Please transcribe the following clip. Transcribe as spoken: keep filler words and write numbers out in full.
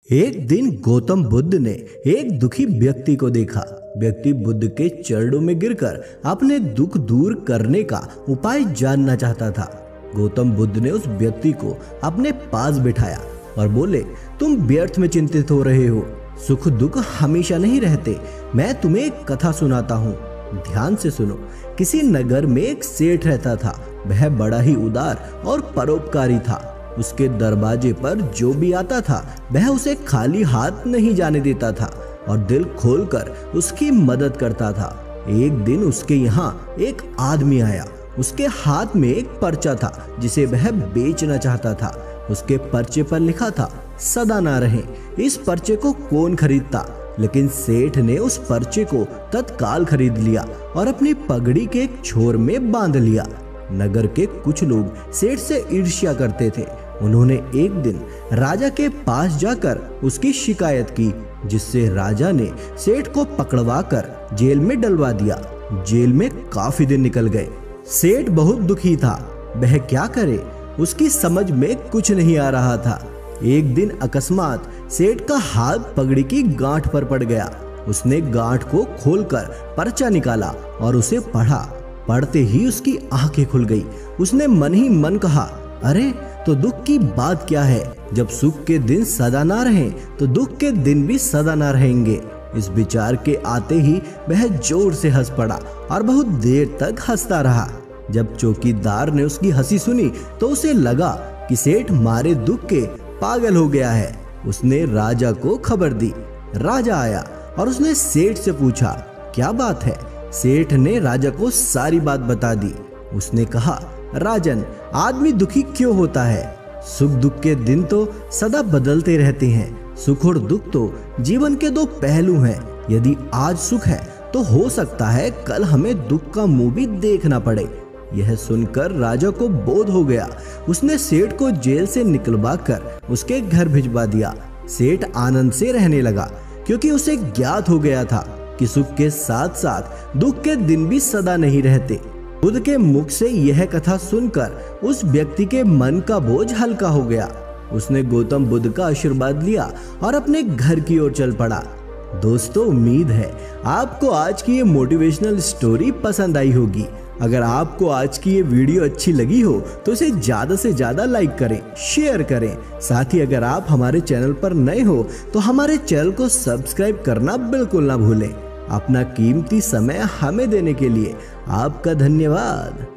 एक दिन गौतम बुद्ध ने एक दुखी व्यक्ति को देखा। व्यक्ति बुद्ध के चरणों में गिरकर अपने दुख दूर करने का उपाय जानना चाहता था। गौतम बुद्ध ने उस व्यक्ति को अपने पास बिठाया और बोले, तुम व्यर्थ में चिंतित हो रहे हो। सुख दुख हमेशा नहीं रहते। मैं तुम्हें एक कथा सुनाता हूँ, ध्यान से सुनो। किसी नगर में एक सेठ रहता था। वह बड़ा ही उदार और परोपकारी था। उसके दरवाजे पर जो भी आता था वह उसे खाली हाथ नहीं जाने देता था और दिल खोलकर उसकी मदद करता था। एक दिन उसके यहाँ एक आदमी आया। उसके हाथ में एक पर्चा था जिसे वह बेचना चाहता था। उसके पर्चे पर लिखा था, सदा ना रहे। इस पर्चे को कौन खरीदता? लेकिन सेठ ने उस पर्चे को तत्काल खरीद लिया और अपनी पगड़ी के एक छोर में बांध लिया। नगर के कुछ लोग सेठ से ईर्ष्या करते थे। उन्होंने एक दिन राजा के पास जाकर उसकी शिकायत की, जिससे राजा ने सेठ को पकड़वाकर जेल में डलवा दिया। जेल में काफी दिन निकल गए। सेठ बहुत दुखी था। वह क्या करे, उसकी समझ में कुछ नहीं आ रहा था। एक दिन अकस्मात सेठ का हाथ पगड़ी की गांठ पर पड़ गया। उसने गांठ को खोलकर पर्चा निकाला और उसे पढ़ा। पढ़ते ही उसकी आंखें खुल गई। उसने मन ही मन कहा, अरे तो दुख की बात क्या है? जब सुख के दिन सदा ना रहें तो दुख के दिन भी सदा ना रहेंगे। इस विचार के आते ही वह जोर से हंस पड़ा और बहुत देर तक हंसता रहा। जब चौकीदार ने उसकी हंसी सुनी तो उसे लगा कि सेठ मारे दुख के पागल हो गया है। उसने राजा को खबर दी। राजा आया और उसने सेठ से पूछा, क्या बात है? सेठ ने राजा को सारी बात बता दी। उसने कहा, राजन, आदमी दुखी क्यों होता है? सुख दुख के दिन तो सदा बदलते रहते हैं। सुख और दुख तो जीवन के दो पहलू हैं। यदि आज सुख है तो हो सकता है कल हमें दुख का मुंह भी देखना पड़े। यह सुनकर राजा को बोध हो गया। उसने सेठ को जेल से निकलवा कर उसके घर भिजवा दिया। सेठ आनंद से रहने लगा, क्योंकि उसे ज्ञात हो गया था कि सुख के साथ साथ दुख के दिन भी सदा नहीं रहते। बुद्ध के मुख से यह कथा सुनकर उस व्यक्ति के मन का बोझ हल्का हो गया। उसने गौतम बुद्ध का आशीर्वाद लिया और अपने घर की ओर चल पड़ा। दोस्तों, उम्मीद है आपको आज की ये मोटिवेशनल स्टोरी पसंद आई होगी। अगर आपको आज की ये वीडियो अच्छी लगी हो तो इसे ज्यादा से ज्यादा लाइक करें, शेयर करें। साथ ही अगर आप हमारे चैनल पर नए हो तो हमारे चैनल को सब्सक्राइब करना बिल्कुल ना भूलें। अपना कीमती समय हमें देने के लिए आपका धन्यवाद।